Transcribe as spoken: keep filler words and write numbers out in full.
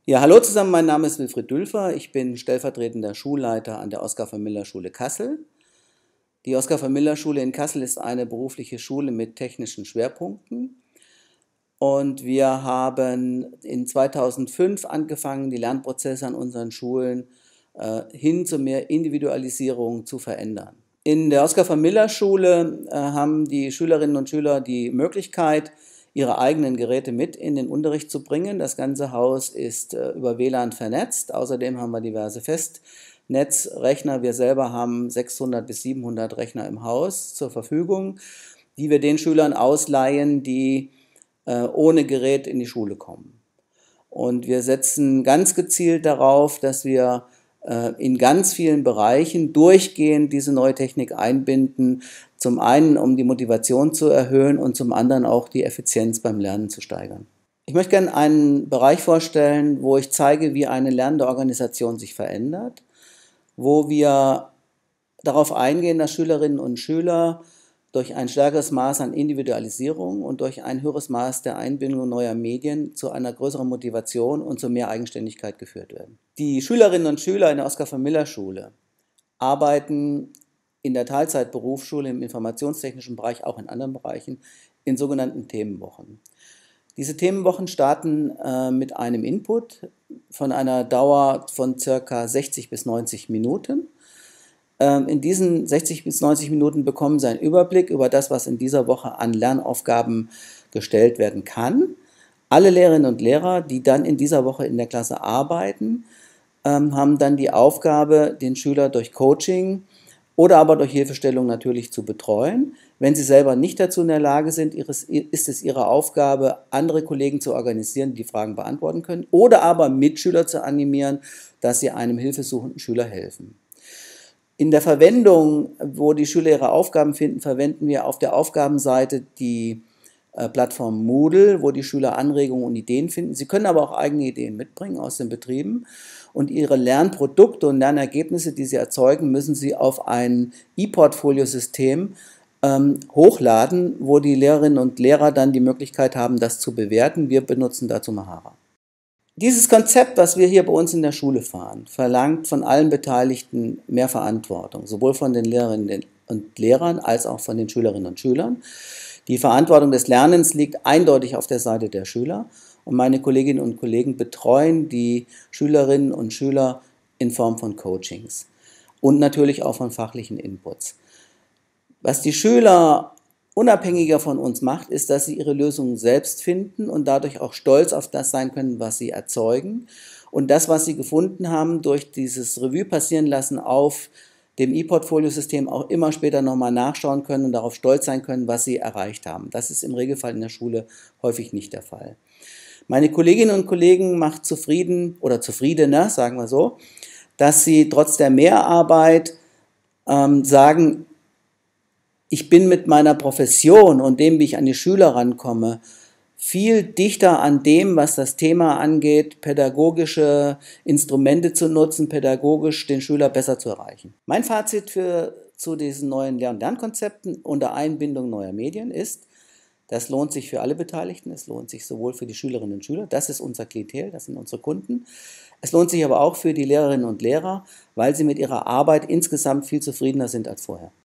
Ja, hallo zusammen, mein Name ist Wilfried Dülfer. Ich bin stellvertretender Schulleiter an der Oskar-von-Miller-Schule Kassel. Die Oskar-von-Miller-Schule in Kassel ist eine berufliche Schule mit technischen Schwerpunkten. Und wir haben in zweitausendfünf angefangen, die Lernprozesse an unseren Schulen äh, hin zu mehr Individualisierung zu verändern. In der Oskar-von-Miller-Schule äh, haben die Schülerinnen und Schüler die Möglichkeit, ihre eigenen Geräte mit in den Unterricht zu bringen. Das ganze Haus ist äh, über W L A N vernetzt. Außerdem haben wir diverse Festnetzrechner. Wir selber haben sechshundert bis siebenhundert Rechner im Haus zur Verfügung, die wir den Schülern ausleihen, die äh, ohne Gerät in die Schule kommen. Und wir setzen ganz gezielt darauf, dass wir in ganz vielen Bereichen durchgehend diese neue Technik einbinden, zum einen um die Motivation zu erhöhen und zum anderen auch die Effizienz beim Lernen zu steigern. Ich möchte gerne einen Bereich vorstellen, wo ich zeige, wie eine lernende Organisation sich verändert, wo wir darauf eingehen, dass Schülerinnen und Schüler durch ein stärkeres Maß an Individualisierung und durch ein höheres Maß der Einbindung neuer Medien zu einer größeren Motivation und zu mehr Eigenständigkeit geführt werden. Die Schülerinnen und Schüler in der Oskar-von-Miller-Schule arbeiten in der Teilzeitberufsschule im informationstechnischen Bereich, auch in anderen Bereichen, in sogenannten Themenwochen. Diese Themenwochen starten äh, mit einem Input von einer Dauer von ca. sechzig bis neunzig Minuten. In diesen sechzig bis neunzig Minuten bekommen Sie einen Überblick über das, was in dieser Woche an Lernaufgaben gestellt werden kann. Alle Lehrerinnen und Lehrer, die dann in dieser Woche in der Klasse arbeiten, haben dann die Aufgabe, den Schüler durch Coaching oder aber durch Hilfestellung natürlich zu betreuen. Wenn Sie selber nicht dazu in der Lage sind, ist es Ihre Aufgabe, andere Kollegen zu organisieren, die die Fragen beantworten können, oder aber Mitschüler zu animieren, dass sie einem hilfesuchenden Schüler helfen. In der Verwendung, wo die Schüler ihre Aufgaben finden, verwenden wir auf der Aufgabenseite die äh, Plattform Moodle, wo die Schüler Anregungen und Ideen finden. Sie können aber auch eigene Ideen mitbringen aus den Betrieben. Und ihre Lernprodukte und Lernergebnisse, die sie erzeugen, müssen sie auf ein E-Portfolio-System ähm, hochladen, wo die Lehrerinnen und Lehrer dann die Möglichkeit haben, das zu bewerten. Wir benutzen dazu Mahara. Dieses Konzept, was wir hier bei uns in der Schule fahren, verlangt von allen Beteiligten mehr Verantwortung, sowohl von den Lehrerinnen und Lehrern als auch von den Schülerinnen und Schülern. Die Verantwortung des Lernens liegt eindeutig auf der Seite der Schüler und meine Kolleginnen und Kollegen betreuen die Schülerinnen und Schüler in Form von Coachings und natürlich auch von fachlichen Inputs. Was die Schüler unabhängiger von uns macht, ist, dass sie ihre Lösungen selbst finden und dadurch auch stolz auf das sein können, was sie erzeugen. Und das, was sie gefunden haben, durch dieses Revue passieren lassen auf dem E-Portfolio-System auch immer später nochmal nachschauen können und darauf stolz sein können, was sie erreicht haben. Das ist im Regelfall in der Schule häufig nicht der Fall. Meine Kolleginnen und Kollegen macht zufrieden oder zufriedener, sagen wir so, dass sie trotz der Mehrarbeit ähm, sagen, ich bin mit meiner Profession und dem, wie ich an die Schüler rankomme, viel dichter an dem, was das Thema angeht, pädagogische Instrumente zu nutzen, pädagogisch den Schüler besser zu erreichen. Mein Fazit für, zu diesen neuen Lern- und Lernkonzepten unter Einbindung neuer Medien ist, das lohnt sich für alle Beteiligten, es lohnt sich sowohl für die Schülerinnen und Schüler, das ist unser Klientel, das sind unsere Kunden, es lohnt sich aber auch für die Lehrerinnen und Lehrer, weil sie mit ihrer Arbeit insgesamt viel zufriedener sind als vorher.